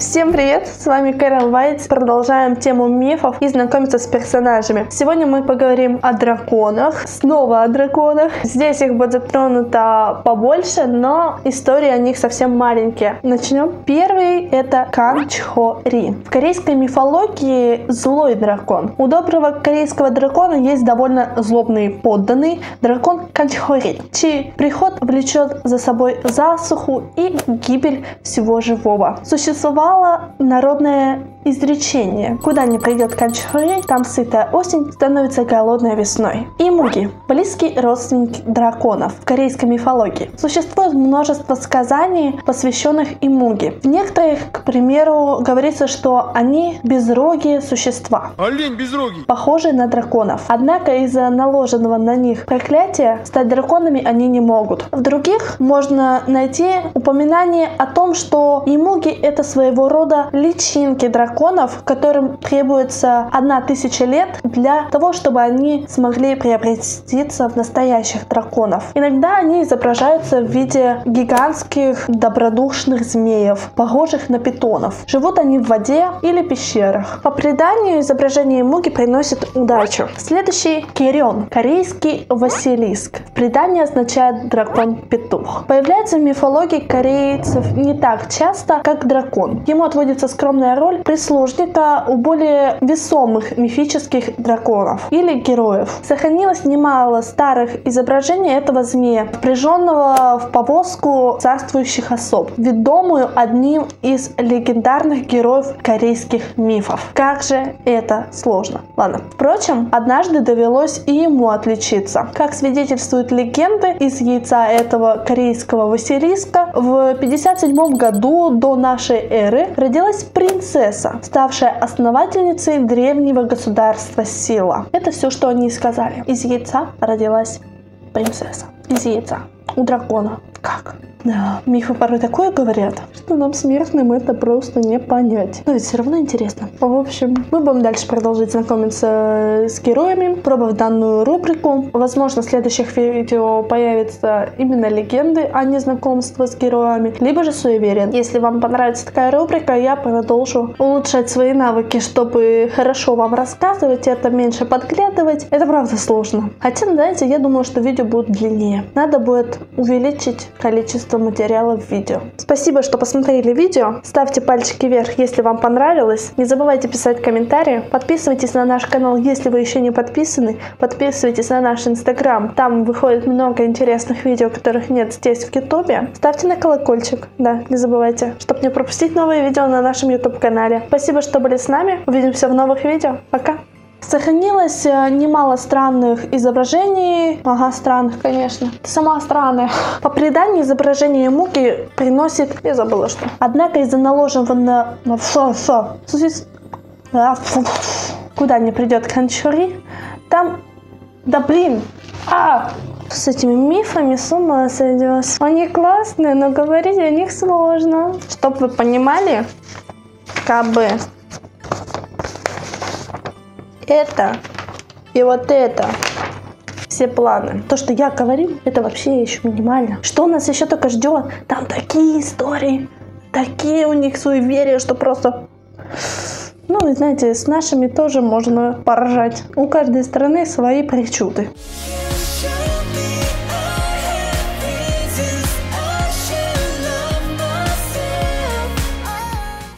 Всем привет, с вами Кэрол Вайт. Продолжаем тему мифов и знакомиться с персонажами. Сегодня мы поговорим о драконах, снова о драконах. Здесь их будет затронуто побольше, но истории о них совсем маленькие. Начнем. Первый это Канчхори. В корейской мифологии злой дракон. У доброго корейского дракона есть довольно злобный подданный дракон Канчхори, чей приход влечет за собой засуху и гибель всего живого. Существовало народное изречение: куда не придет Канчхори, там сытая осень становится голодной весной. Имуги – близкий родственник драконов в корейской мифологии. Существует множество сказаний, посвященных имуги. В некоторых, к примеру, говорится, что они безрогие существа, олень безрогий, похожие на драконов. Однако из-за наложенного на них проклятия стать драконами они не могут. В других можно найти упоминание о том, что имуги – это своего рода личинки драконов, которым требуется 1000 лет для того, чтобы они смогли преобразиться в настоящих драконов. Иногда они изображаются в виде гигантских добродушных змеев, похожих на питонов. Живут они в воде или пещерах. По преданию, изображение имуги приносит удачу. Следующий — Кирён, корейский Василиск. В предании означает дракон-петух. Появляется в мифологии корейцев не так часто, как дракон. Ему отводится скромная роль прислужника у более весомых мифических драконов или героев. Сохранилось немало старых изображений этого змея, впряженного в повозку царствующих особ, ведомую одним из легендарных героев корейских мифов. Как же это сложно. Ладно. Впрочем, однажды довелось и ему отличиться. Как свидетельствуют легенды, из яйца этого корейского Василиска в 57 году до нашей эры родилась принцесса, ставшая основательницей древнего государства Сила. Это все, что они сказали. Из яйца родилась принцесса. Из яйца. У дракона. Как? Да, мифы порой такое говорят, что нам, смертным, это просто не понять. Но ведь все равно интересно. В общем, мы будем дальше продолжить знакомиться с героями, пробовать данную рубрику. Возможно, в следующих видео появятся именно легенды, а не знакомство с героями, либо же суеверия. Если вам понравится такая рубрика, я продолжу улучшать свои навыки, чтобы хорошо вам рассказывать, это меньше подглядывать. Это правда сложно. Хотя, знаете, я думаю, что видео будут длиннее. Надо будет увеличить количество материала в видео. Спасибо, что посмотрели видео. Ставьте пальчики вверх, если вам понравилось. Не забывайте писать комментарии. Подписывайтесь на наш канал, если вы еще не подписаны. Подписывайтесь на наш инстаграм. Там выходит много интересных видео, которых нет здесь в ютубе. Ставьте на колокольчик. Да, не забывайте, чтобы не пропустить новые видео на нашем ютуб канале. Спасибо, что были с нами. Увидимся в новых видео. Пока! Сохранилось немало странных изображений. Ага, странных, конечно. Ты сама странная. По преданию, изображение имуги приносит... Я забыла, что. Однако из-за наложенного... Куда не придет Канчхори, там... Да блин! С этими мифами с ума сойдешь. Они классные, но говорить о них сложно. Чтоб вы понимали, КБ. Это и вот это. Все планы. То, что я говорю, это вообще еще минимально. Что нас еще только ждет? Там такие истории, такие у них суеверия, что просто... Ну, вы знаете, с нашими тоже можно поржать. У каждой страны свои причуды.